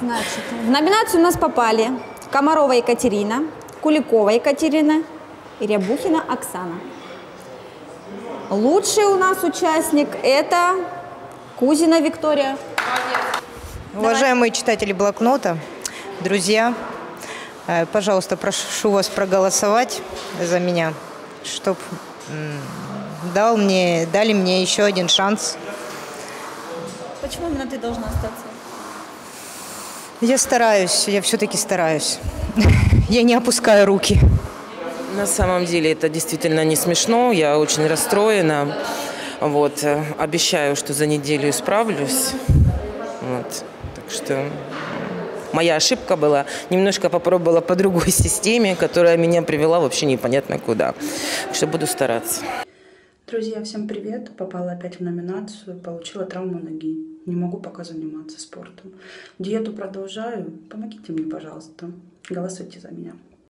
Значит, в номинацию у нас попали Комарова Екатерина, Куликова Екатерина и Рябухина Оксана. Лучший у нас участник – это Кузина Виктория. Уважаемые читатели блокнота, друзья, пожалуйста, прошу вас проголосовать за меня, чтобы дали мне еще один шанс. Почему именно ты должна остаться? Я стараюсь, я все-таки стараюсь. Я не опускаю руки. На самом деле это действительно не смешно, я очень расстроена. Вот, обещаю, что за неделю исправлюсь. Вот, так что моя ошибка была, немножко попробовала по другой системе, которая меня привела вообще непонятно куда. Так что буду стараться. Друзья, всем привет! Попала опять в номинацию, получила травму ноги. Не могу пока заниматься спортом. Диету продолжаю. Помогите мне, пожалуйста. Голосуйте за меня.